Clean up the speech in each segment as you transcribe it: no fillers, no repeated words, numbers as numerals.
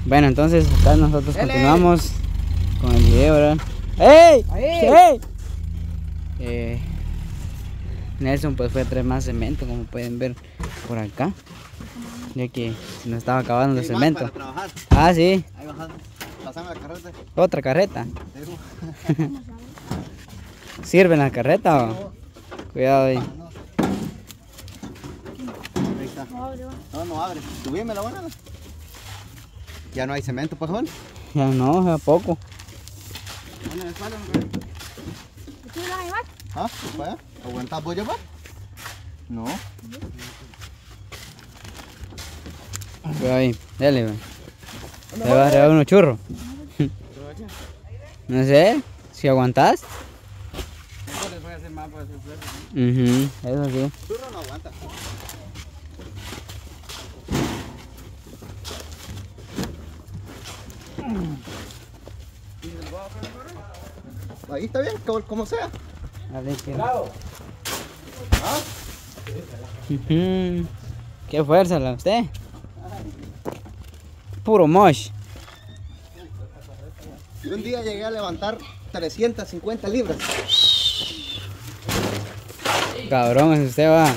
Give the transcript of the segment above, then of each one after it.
Bueno, entonces acá nosotros continuamos con el video, ¿verdad? ¡Ey! ¡Ey! Nelson pues fue a traer más cemento, como pueden ver por acá, ya que se nos estaba acabando el cemento. Para trabajar. Ah, sí. Ahí bajando, pasando la carreta. Otra carreta. ¿Sirven la carreta o? Cuidado ahí. Ahí está. No abre. Subíme la buena. Ya no hay cemento, pues, Juan. Ya no, ya poco. ¿Dónde me sale, ¿Tú lo vas a llevar? ¿Ah? ¿Para allá? ¿Aguantas vos llevar? No. Cuidado ahí, dale, güey. Le va a dar unos churros. No sé, si aguantas. Eso sí. Churro no aguanta. Ahí está bien, como sea. A ver qué. ¿Ah? Qué fuerza la usted. Puro mosh. Y un día llegué a levantar 350 libras. Cabrón, es usted va.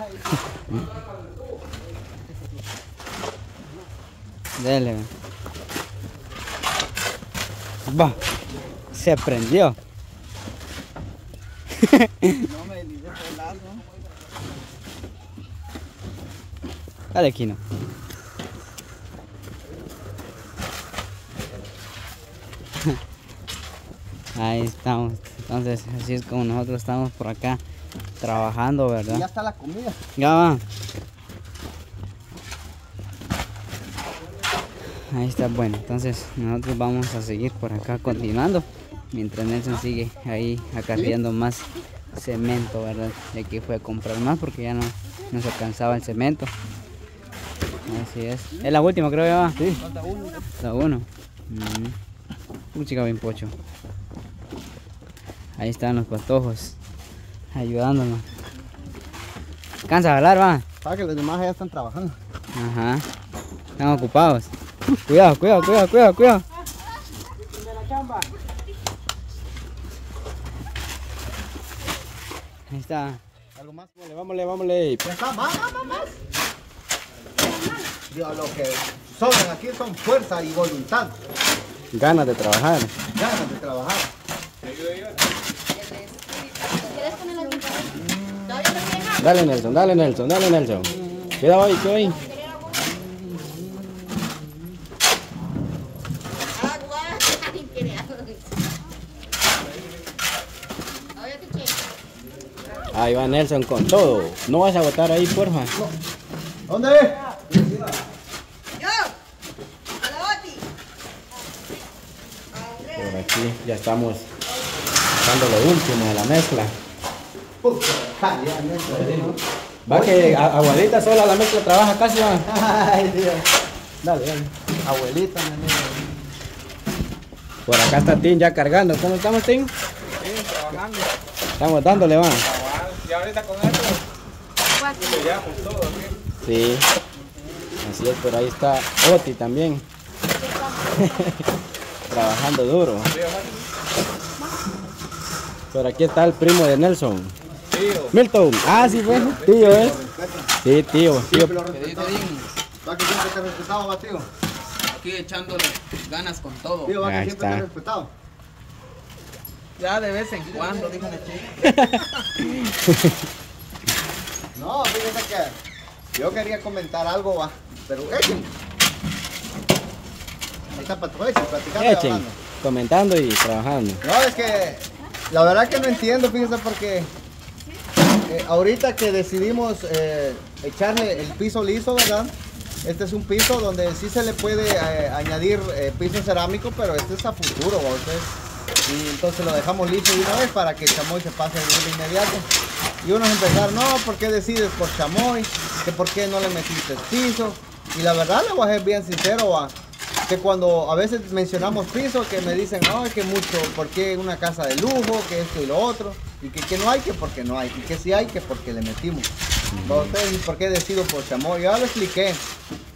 Dele. Va. Se prendió. No me deslizé por el lazo. Dale, Kino. Ahí estamos. Entonces, así es como nosotros estamos por acá trabajando, ¿verdad? Ya está la comida. Ya va. Ahí está, bueno. Entonces, nosotros vamos a seguir por acá continuando. Mientras Nelson sigue ahí acarreando más cemento, ¿verdad? De que fue a comprar más porque ya no nos alcanzaba el cemento. Así es. Es la última, creo que va. Sí. Falta uno. La uno. Un chica bien pocho. Ahí están los patojos ayudándonos. ¿Cansa de hablar, va? Para que los demás ya están trabajando. Ajá. Están ocupados. Cuidado, cuidado, cuidado, cuidado, cuidado. Ahí está. ¿Algo más? Vámonos. Ya está, más. Dios, lo que sobran aquí son fuerza y voluntad. Ganas de trabajar. Ganas de trabajar. ¿Quieres poner la guitarra? ¿Todavía no tiene nada? Dale, Nelson. Cuidado ahí, Agua. Ay, qué asco. Todavía te quiero. Ahí va Nelson con todo. No vas a botar ahí, porfa. ¿Dónde? Yo. A la Oti. Por aquí ya estamos dando lo último de la mezcla. Va que abuelita sola la mezcla trabaja casi, va. Ay, Dios. Dale. Abuelita, mi amigo. Por acá está Tim ya cargando. ¿Cómo estamos, Tim? Sí, trabajando. Estamos dándole, va. Y ahorita con esto sellamos todo, ¿sí? Sí. Así es, por ahí está Oti también. Trabajando duro. Por aquí está el primo de Nelson. Tío. Milton. Ah, sí, fue. Tío, ¿eh? Sí, tío. Siempre lo respetamos. Va que siempre te he respetado, va, tío. Aquí echándole ganas con todo. Tío, va que Ahí siempre te he está. respetado. Ya de vez en cuando, dijo la chica. No, fíjate que yo quería comentar algo, va. Pero echen. Ahí está para tu echen, platicando y Echen. hablando. Comentando y trabajando. No, es que la verdad que no entiendo, fíjese, porque ahorita que decidimos echarle el piso liso, ¿verdad? Este es un piso donde sí se le puede añadir piso cerámico, pero este es a futuro, ¿va? Y entonces lo dejamos liso de una vez para que el chamoy se pase de inmediato. Y unos empezaron, no, ¿por qué decides por chamoy? Que por qué no le metiste piso. Y la verdad, le voy a ser bien sincero, ¿va? Que cuando a veces mencionamos piso, que me dicen, no, que mucho, ¿por qué una casa de lujo? Que esto y lo otro. Y que no hay, que porque no hay. Y que sí hay, que porque le metimos. Entonces, ¿por qué decido por chamoy? Ya lo expliqué.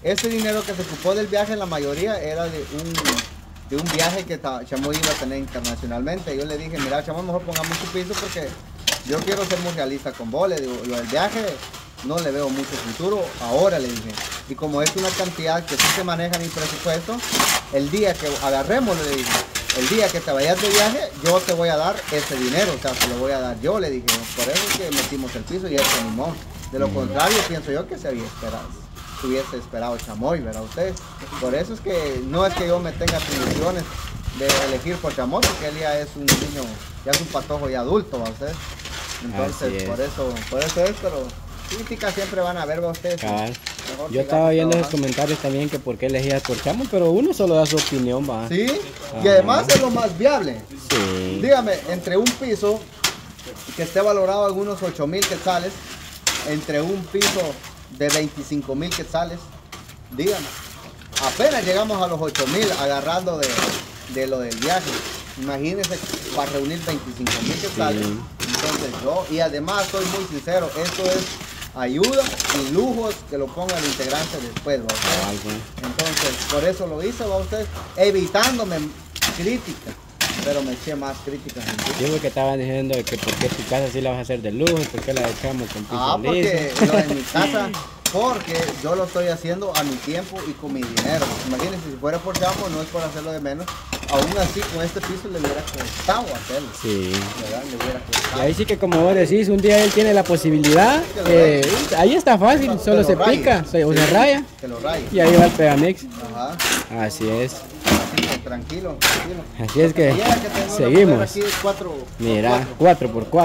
ese dinero que se ocupó del viaje, la mayoría era de un viaje que Chamoy iba a tener internacionalmente. Yo le dije, mira Chamoy, mejor pongamos tu piso porque yo quiero ser muy realista con vos. Le digo, lo del viaje no le veo mucho futuro ahora, le dije. Y como es una cantidad que sí se maneja en mi presupuesto, el día que agarremos, le dije, el día que te vayas de viaje, yo te voy a dar ese dinero, o sea, te lo voy a dar yo, le dije. Por eso es que metimos el piso y él se animó. De lo contrario, pienso yo que se hubiese esperado Chamoy, ¿verdad usted? Por eso es que no es que yo me tenga ilusiones de elegir por Chamoy, porque él ya es un niño, ya es un patojo ya adulto, ¿va usted? Entonces, por eso es, pero críticas siempre van a ver, ¿va usted? Cabal. Yo estaba viendo esos comentarios también que por qué elegías por Chamo, pero uno solo da su opinión, va. Sí, y además es lo más viable. Sí. Dígame, entre un piso que esté valorado en unos 8,000 quetzales, entre un piso de 25,000 quetzales, dígame, apenas llegamos a los 8,000 agarrando de lo del viaje. Imagínense para reunir 25,000 quetzales. Sí. Entonces yo, y además soy muy sincero, esto es ayuda y lujos que lo ponga el integrante después, ¿va usted? Entonces, por eso lo hice, ¿va usted? Evitándome críticas, pero me eché más críticas. Sí, porque estaban diciendo que por qué tu casa sí la vas a hacer de lujo, por qué la echamos con piso porque liso. lo de mi casa, porque yo lo estoy haciendo a mi tiempo y con mi dinero. Imagínense, si fuera por Chamo, no es por hacerlo de menos. Aún así, con este piso le hubiera costado hacerlo. Sí. ¿Verdad? Le hubiera costado. Y ahí sí que como vos decís, un día él tiene la posibilidad, ahí está fácil, solo se pica, o se raya. Que lo raye. Y ahí va el Pegamix. Ajá. Así es. Así que tranquilo, tranquilo. Así es que Ya que tengo seguimos. aquí 4 Mira, 4x4,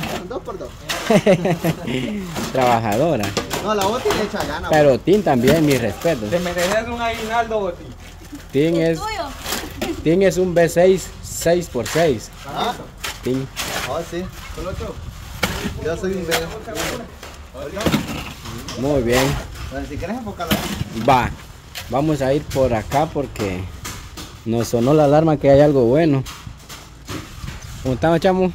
2x2. Trabajadora. No, la Oti le echa gana. Pero Tin también, mis respetos. Te mereces un aguinaldo, Boti. Tin es un B6 6x6. Ah, Tin. sí. Yo soy un veo. Muy bien. Bueno, si quieres enfocarla. Va. Vamos a ir por acá porque nos sonó la alarma que hay algo bueno. ¿Cómo estamos, Chamo?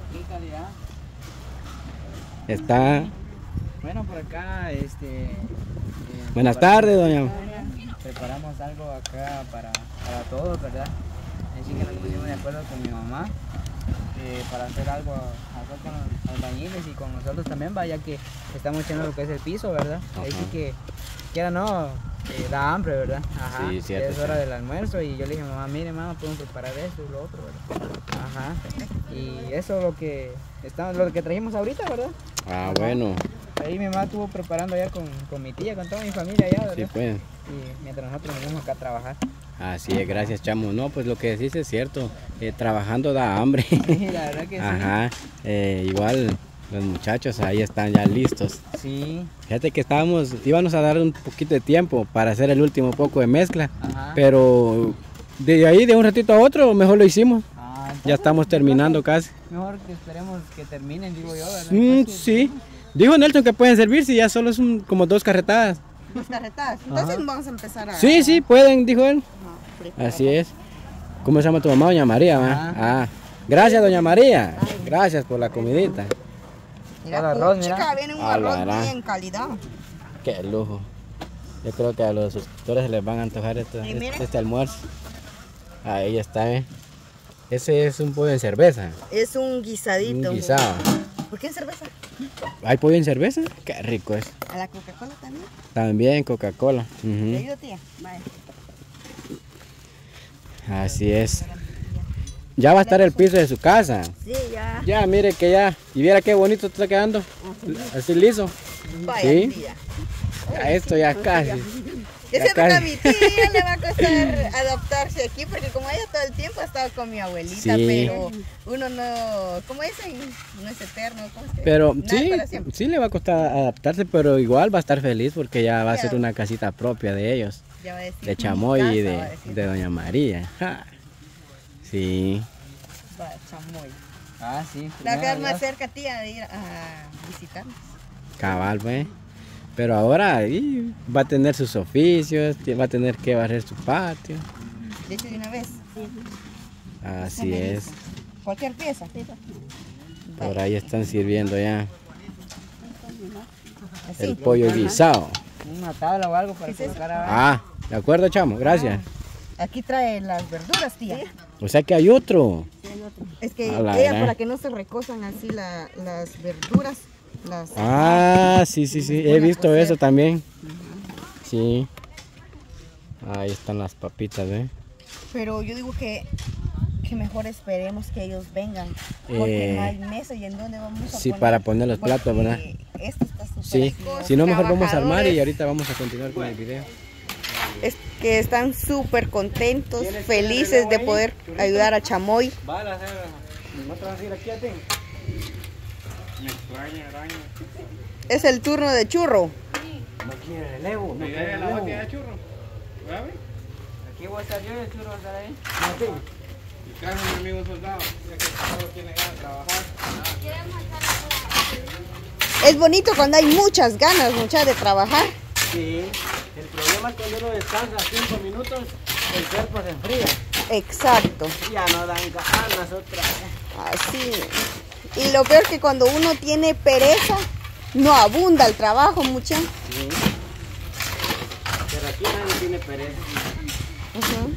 Está. Bueno, por acá, Buenas tardes, doña. preparamos algo acá para todos, ¿verdad? Así que nos pusimos de acuerdo con mi mamá para hacer algo acá con los albañiles y con nosotros también, vaya que estamos echando lo que es el piso, ¿verdad? Así que, quiera no, da hambre, ¿verdad? Ajá, Sí, cierto, es hora del almuerzo y yo le dije, mamá, mire, mamá, podemos preparar esto y lo otro, ¿verdad? Ajá, y eso es lo que trajimos ahorita, ¿verdad? Ah, Ajá. bueno. Ahí mi mamá estuvo preparando allá con mi tía, con toda mi familia allá, ¿verdad? Sí, pues. Y mientras nosotros venimos acá a trabajar. Así es, gracias, Chamo. No, pues lo que decís es cierto. Trabajando da hambre. Sí, la verdad que Ajá. Igual los muchachos ahí están ya listos. sí. Fíjate que íbamos a dar un poquito de tiempo para hacer el último poco de mezcla. Ajá. Pero de ahí, de un ratito a otro, mejor lo hicimos. Entonces, Ya estamos terminando casi. Mejor que esperemos que terminen, digo yo, ¿verdad? Sí. Dijo Nelson que pueden servir si ya solo son como 2 carretadas. Las carretadas. Entonces vamos a empezar a... Sí, pueden, dijo él. preparar. Así es. ¿Cómo se llama tu mamá, doña María? Va? Gracias, doña María. Gracias por la comidita. Mira, Para el arroz, chica, mira. viene un A la arroz gran. bien calidad. Qué lujo. Yo creo que a los suscriptores les van a antojar este almuerzo. Ahí está, ¿eh? Ese es un pollo en cerveza. Es un guisadito. Un guisado. ¿Por qué en cerveza? ¿Hay pollo en cerveza? Qué rico es. A la Coca-Cola también. También Coca-Cola. ¿Te Ujú. ayudo, tía? Vale. Así es. Ya va a estar el piso de su casa. Sí, ya. Ya, mire que ya. Y viera qué bonito está quedando. Así liso. Vaya, Sí. tía. Ya esto ya casi. Yo Ya siento que a casi. mi tía le va a costar adaptarse aquí porque como ella todo el tiempo ha estado con mi abuelita, Sí. pero uno no, como dicen, no es eterno. ¿Cómo es que? Pero Nada sí, para siempre. sí le va a costar adaptarse, pero igual va a estar feliz porque ya va a Ya. ser una casita propia de ellos. Ya va a decir, De Chamoy y casa, va a decir. de Doña María. Ja. Sí. Va, Chamoy. Ah, sí. La va a quedar primero más Dios. cerca, tía, de ir a visitarnos. Cabal, pues. Pero ahora va a tener sus oficios, va a tener que barrer su patio. De hecho, de una vez. Así es. Cualquier pieza. Por ahí están sirviendo ya Así. el pollo guisado. Una tabla o algo para colocar abajo. Ah, de acuerdo, chamo, gracias. Aquí trae las verduras, tía. O sea que hay otro. Es que A la ella, gran. para que no se recosan así las verduras, las... Ah, sí, sí, sí, he visto eso también. Sí. Ahí están las papitas, ¿eh? Pero yo digo que mejor esperemos que ellos vengan, porque no hay mesa y en dónde vamos a Sí, poner. para poner los platos, ¿verdad? Esto está súper Sí, así. si no mejor vamos a armar y Trabajadores. ahorita vamos a continuar con el video. Es que están súper contentos, felices de poder ayudar a Chamoy. Vale, ¿no te vas a ir aquí a ti? Me extraña, araña. Es el turno de Churro. No quiere relevo, Me da la botella de churro. ¿Sabe? Aquí voy a estar yo y el churro va a estar ahí. Y traje a mi amigo soldado. Ya que solo tiene ganas de trabajar. Es bonito cuando hay muchas ganas, muchas de trabajar. Sí, el problema es cuando uno descansa 5 minutos, el cuerpo se enfría. Exacto. Ya no dan ganas otra vez. Así. Y lo peor que cuando uno tiene pereza, no abunda el trabajo, mucha. Sí. Pero aquí nadie tiene pereza. Ujú.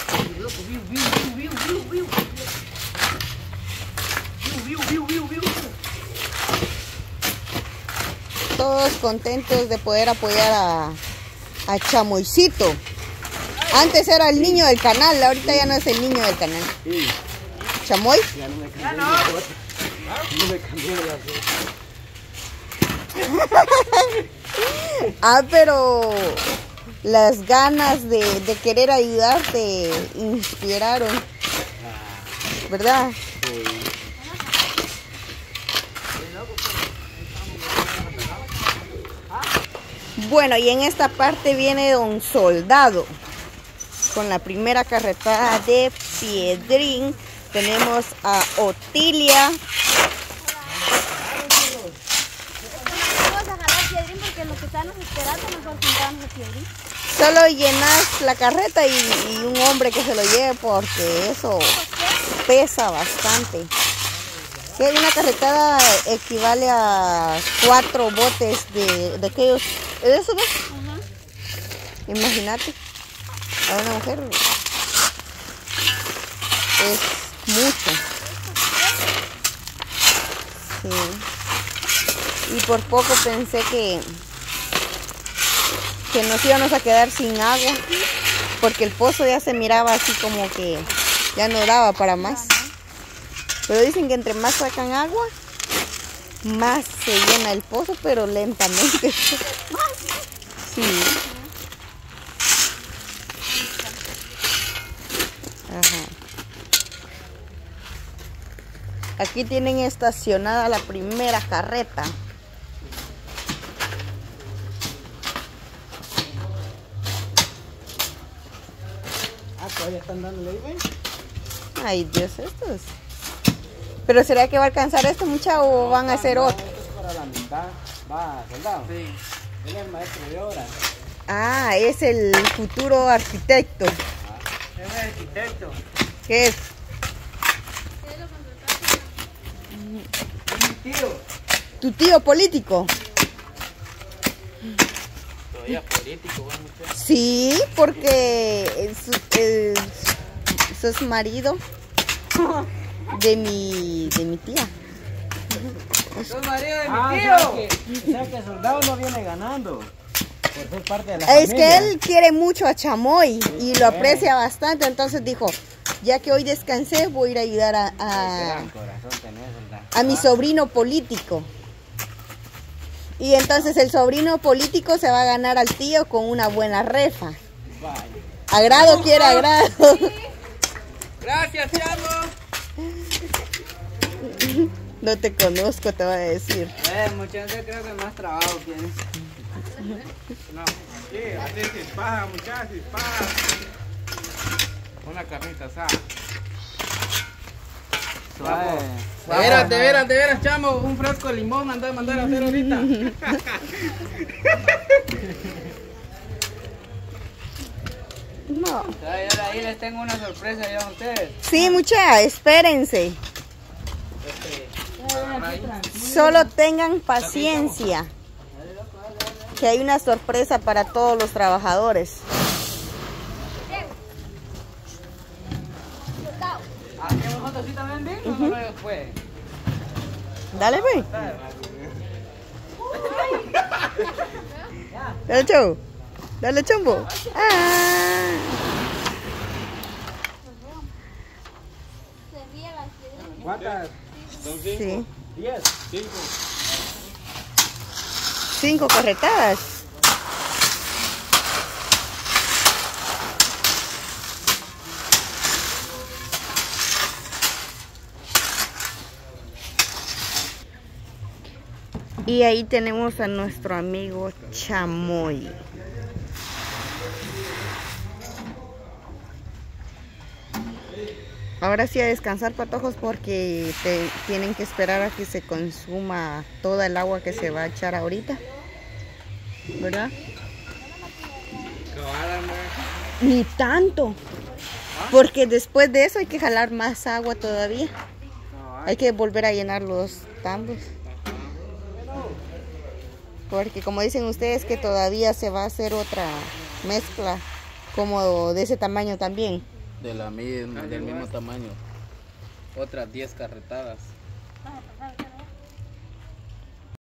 Todos contentos de poder apoyar a Chamoycito. Antes era el niño del canal, ahorita ya no es el niño del canal. Sí, ¿Chamoy? ya no me cambié la foto. No me cambié la foto. Ah, pero las ganas de querer ayudar te inspiraron, ¿verdad? Bueno, y en esta parte viene Don Soldado con la primera carretada de Piedrín. Tenemos a Otilia. Vamos a jalar Piedrín porque los que están esperando mejor juntamos a Piedrín. Solo llenas la carreta y un hombre que se lo lleve porque eso pesa bastante. Si hay una carretada equivale a 4 botes de aquellos. ¿De eso ves? Imagínate. A una mujer es mucho. Sí. Y por poco pensé que nos íbamos a quedar sin agua, porque el pozo ya se miraba así como que ya no daba para más. Pero dicen que entre más sacan agua, más se llena el pozo, pero lentamente. Sí. Ajá. Aquí tienen estacionada la primera carreta. Todavía están dándole ahí, güey. Ay, Dios, estos. ¿Pero será que va a alcanzar esto, mucha, o van a hacer otro? Esto es para la mitad. Va, soldado. Sí. Él es el maestro de obra. Ah, es el futuro arquitecto. Es un arquitecto. ¿Qué es? Mi tío. ¿Tu tío político? Todavía político, güey, muchacho. Sí, porque sos marido de mi tía. Soy marido de mi O tío. sea que el soldado no viene ganando por ser parte de la Es familia. que él quiere mucho a Chamoy y lo aprecia bastante, entonces dijo, ya que hoy descansé, voy a ir a ayudar Gran corazón tenés, soldado. a mi sobrino político. Y entonces el sobrino político se va a ganar al tío con una buena refa. Vaya. Agrado quiere agrado. Gracias, chamo. No te conozco, te voy a decir. Muchachos, creo que más trabajo tienes. No, sí, así sin paja, muchachos, sin paja. Una carnita asada. Suave. De veras, chamo, un frasco de limón mandar a hacer ahorita. No. Ahí les tengo una sorpresa yo a ustedes. Sí, mucha, espérense. Solo tengan paciencia. que hay una sorpresa para todos los trabajadores. Dale, pues. Dale, chau. Dale, chombo. Ah. ¿Cuántas? Son 5. Sí. 10. 5. 5 corretadas. Y ahí tenemos a nuestro amigo Chamoy. Ahora sí a descansar, patojos, porque tienen que esperar a que se consuma toda el agua que se va a echar ahorita, ¿verdad? Ni tanto, porque después de eso hay que jalar más agua todavía. Hay que volver a llenar los tambos, porque como dicen ustedes que todavía se va a hacer otra mezcla como de ese tamaño también. Del mismo tamaño. Otras 10 carretadas.